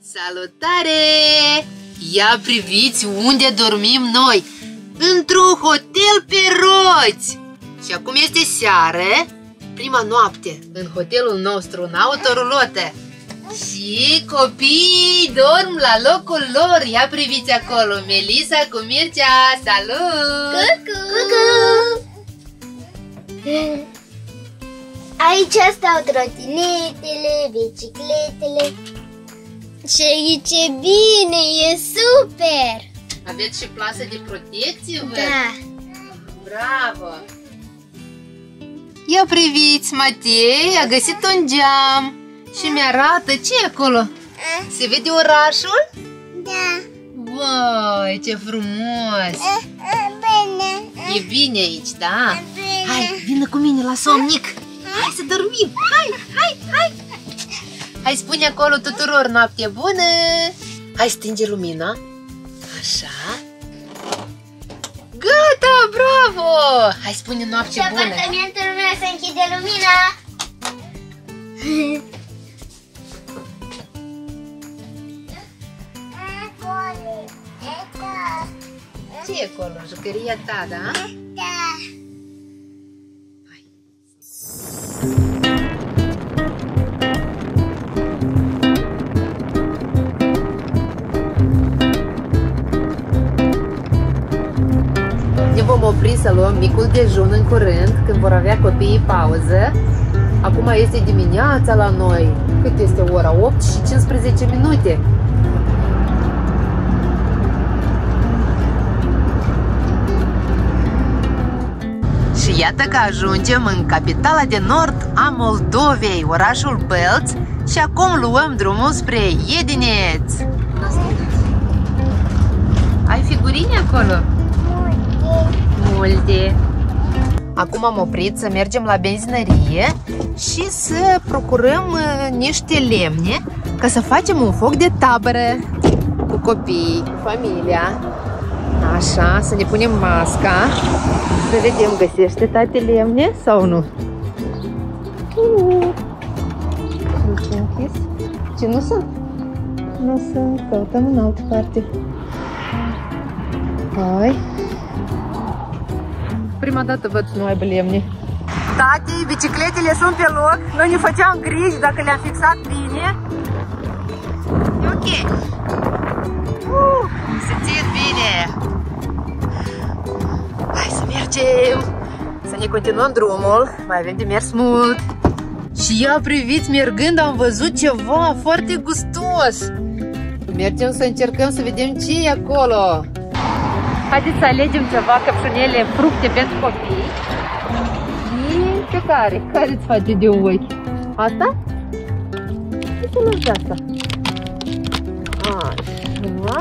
Salutare! Ia priviți unde dormim noi! Într-un hotel pe roți! Și acum este seară, prima noapte în hotelul nostru, în autorulotă. Și copiii dorm la locul lor. Ia priviți acolo, Melissa cu Mircea. Salut! Cucu! Aici stau trotinetele, bicicletele. Și aici e bine, e super! Aveți și plasă de protecție, văd? Da. Bravo! Ia priviți, Matei a găsit un geam și mi-arată ce e acolo. Se vede orașul? Da. Vai, ce frumos! Bine. E bine aici, da? Hai, vină cu mine la somnic! Hai să dormim! Hai! Hai, spune acolo tuturor noapte bună! Hai, stinge lumina! Așa! Gata, bravo! Hai, spune noapte Și bună! apartamentul meu se închide lumina. Ce e acolo? Jucăria ta, da? Da. Ne vom opri să luăm micul dejun în curând, când vor avea copiii pauză. Acum este dimineața la noi. Cât este ora? 8 și 15 minute. Și iată că ajungem în capitala de nord a Moldovei, orașul Bălți, și acum luăm drumul spre Iedineț. Ai figurine acolo? Multe. Acum am oprit să mergem la benzinărie și să procurăm niște lemne ca să facem un foc de tabără cu copii, cu familia. Așa, să ne punem masca. Să vedem, găsește tati lemne sau nu? Nu sunt închis. Ce nu sunt? Nu sunt, căutăm în altă parte. Hai. Prima dată văd să nu aibă lemne. Tati, bicicletele sunt pe loc. Noi ne făceam griji dacă le-am fixat bine. E ok. Se țin bine. Hai să mergem. Să ne continuăm drumul. Mai avem de mers mult. Și ia priviți, mergând am văzut ceva foarte gustos. Mergem să încercăm să vedem ce e acolo. Haideți să alegem ceva, căpșunele, fructe pentru copii. Și pe care? Care îți face de un ochi? Asta? Ce să luăm de asta? Așa.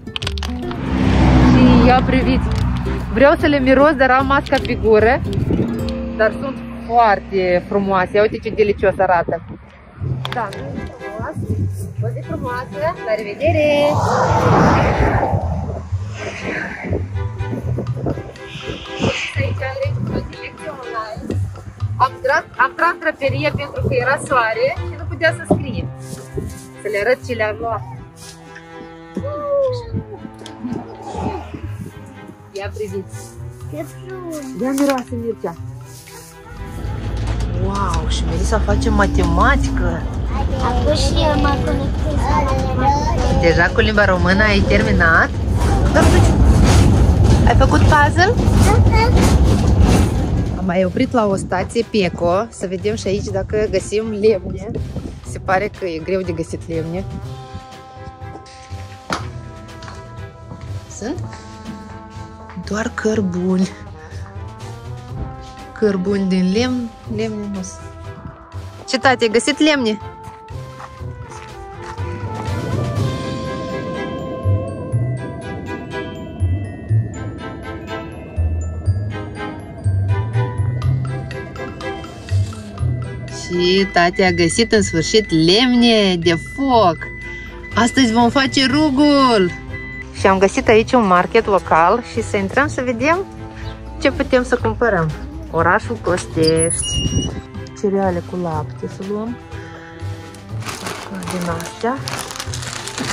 Și ia priviți. Vreau să le miros, dar am masca pe gură. Dar sunt foarte frumoase. Ia uite ce delicios arată. Da, frumos. O zi frumoasă. La revedere! Aici am selecție online. Am tras draperie pentru că era soare și nu putea să scrie. Să le arăt ce le-am luat. Ia priviți. Ce frumos. Ia miroase, Mircea. Wow, și Melissa face matematică. Acum și eu mă conectez la matematică. Deja cu limba română ai terminat? Ai făcut puzzle? Am mai oprit la o stație Peco să vedem și aici dacă găsim lemne. Se pare că e greu de găsit lemne. Sunt doar cărbuni. Cărbuni din lemn, lemne nu sunt. Ce, tati, ai găsit lemne? Și tati a găsit în sfârșit lemne de foc. Astăzi vom face rugul. Și am găsit aici un market local și să intrăm să vedem ce putem să cumpărăm. Orașul Costești. Cereale cu lapte să luăm. Din astea.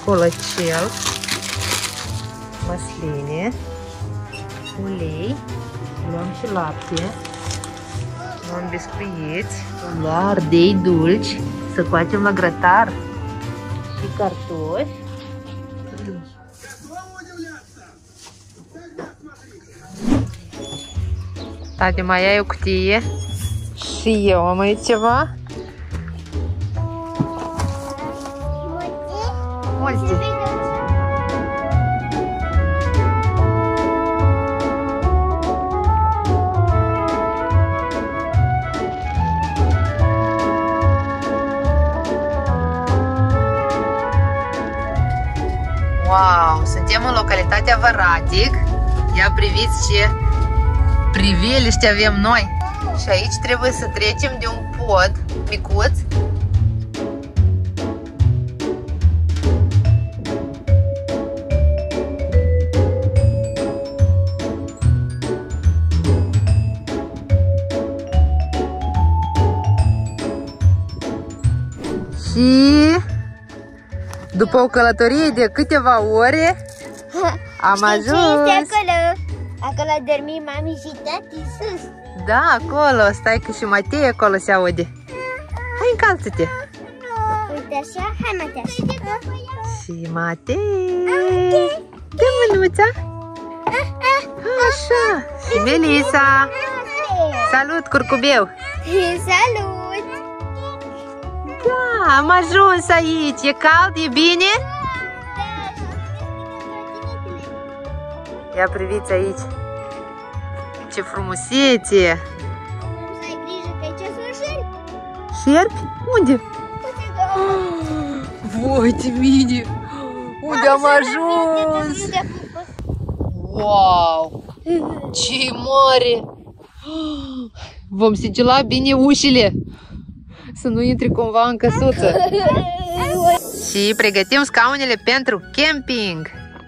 colăcel, măsline, ulei, luăm și lapte, luăm biscuiți, luăm ardei dulci, să coacem la grătar și cartofi. Tati, mai ai o cutie? Și eu am aici ceva. Multe. Wow, suntem în localitatea Văratic. Ia priviți ce priveliște avem noi. Și aici trebuie să trecem de un pod micuț. Și după o călătorie de câteva ore am ajuns. Acolo? Acolo dormi mami și tati sus. Da, acolo. Stai că și Matei acolo se aude. Hai, încalță-te. Uite așa, hai Matei. Și Matei. De mânuța. Așa. Și Melisa. Salut, curcubeu. Salut. Da, am ajuns aici. E cald, e bine? Ia priviți aici. Ce frumusețe! Să ai grijă că aici sunt șerpi. Șerpi? Unde? Voi de mine! Unde am ajuns? Wow! Ce mare! Vom sigila bine ușile, să nu intri cumva în căsuță. Și pregătim scaunele pentru camping.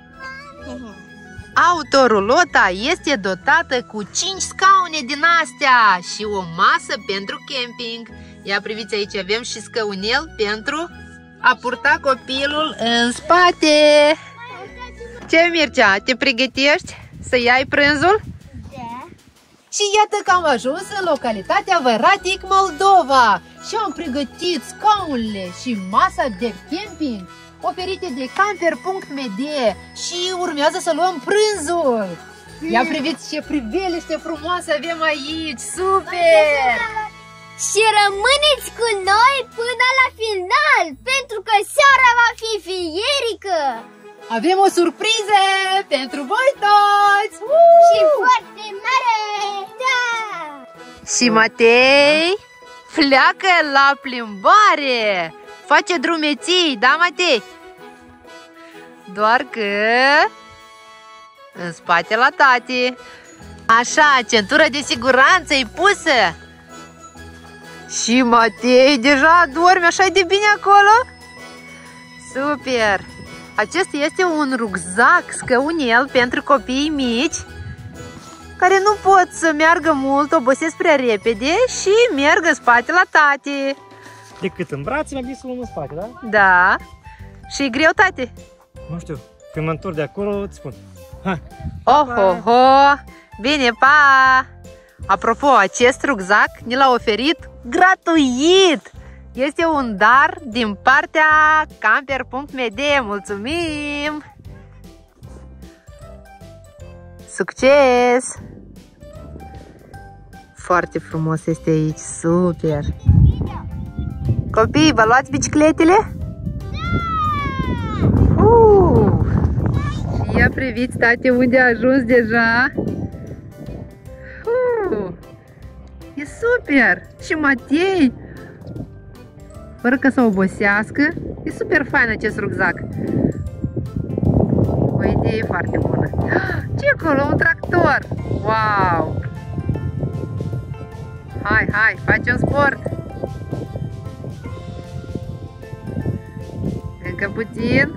Autorulota este dotată cu 5 scaune din astea și o masă pentru camping. Ia priviți, aici avem și scăunel pentru a purta copilul în spate. Ce, Mircea, te pregătești să iei prânzul? Da. Și iată că am ajuns în localitatea Văratic, Moldova. Și am pregătit scaunele și masa de camping oferite de camper.md și urmează să luăm prânzul. Ia priviți ce priveliște frumoasă avem aici, super! Și rămâneți cu noi până la final, pentru că seara va fi fierică. Avem o surpriză pentru voi toți! Și foarte mare! Da! Și Matei pleacă la plimbare! Face drumeții, da, Matei? Doar că în spate la tati. Așa, centura de siguranță e pusă. Și Matei deja dorme așa de bine acolo. Super! Acesta este un rucsac scăunel pentru copiii mici care nu pot să meargă mult, obosesc prea repede și merg în spate la tati. Decât în brațe, mai bine să luăm în spate, da? Da. Și e greu, tati? Nu știu, când mă întorc de acolo, îți spun. Hai! Oh. Bine, pa! Apropo, acest rucsac ne l-a oferit gratuit! Este un dar din partea camper.md. Mulțumim! Succes! Foarte frumos este aici, super! Copii, vă luați bicicletele? Ia priviți, tati, unde a ajuns deja. E super! Și Matei, fără că să obosească, e super fain acest rucsac. O idee foarte bună. Ce acolo? Un tractor! Wow! Hai, facem sport! Încă puțin.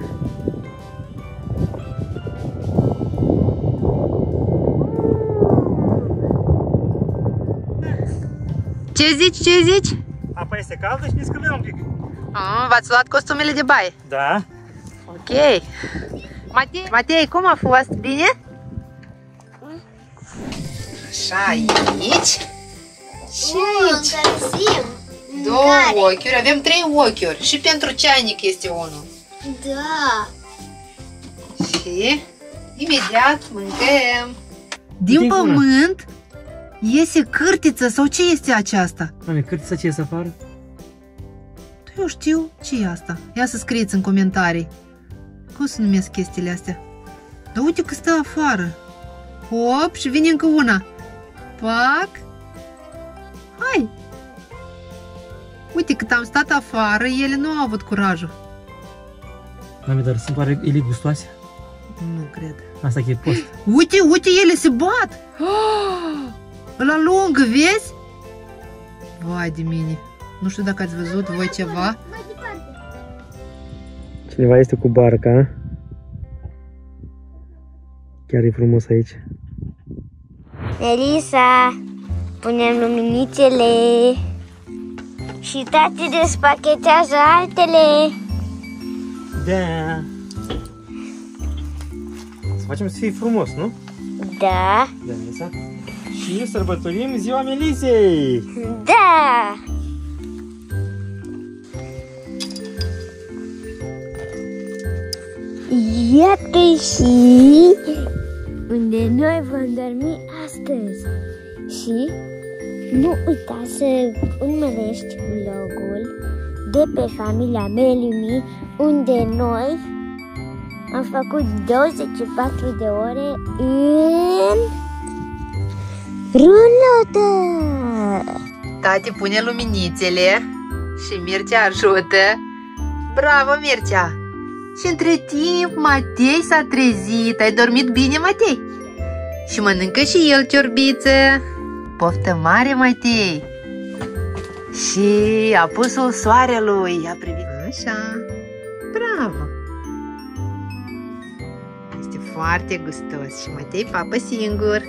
Ce zici? Apa este caldă și ne scăldăm un pic. V-ați luat costumele de baie? Da. Ok. Matei, cum a fost? Bine? Așa, aici. Și aici. Două ochiuri, avem 3 ochiuri. Și pentru ceainic este unul. Da. Și imediat mâncăm. Din pământ iese cârtiță sau ce este aceasta? Mami, cârtița ce iese afară? Eu știu ce e asta. Ia să scrieți în comentarii. Cum se numesc chestiile astea? Dar uite că stă afară. Hop, și vine încă una. Pac. Hai. Uite, cât am stat afară, ele nu au avut curajul. Mami, dar sunt oare ele gustoase? Nu cred. Asta că e post. Uite, uite, ele se bat! Ăla lungă, vezi? Vai de mine. Nu știu dacă ați văzut voi ceva. Cineva este cu barca. Chiar e frumos aici. Melissa, punem luminițele. Și tati despachetează altele. Da. Să facem să fie frumos, nu? Da. Da, Melissa. Și sărbătorim ziua Melisei. Da. Iată și unde noi vom dormi astăzi. Și nu uita să urmărești vlogul de pe familia Melumi, unde noi am făcut 24 de ore în rulotă. Tati pune luminițele și Mircea ajută. Bravo, Mircea! Și între timp Matei s-a trezit. Ai dormit bine, Matei? Și mănâncă și el ciorbiță. Poftă mare, Matei! Și apusul soarelui a privit. Așa. Bravo! Este foarte gustos și Matei papă singur.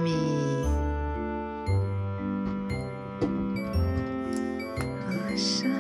Yummy! Așa.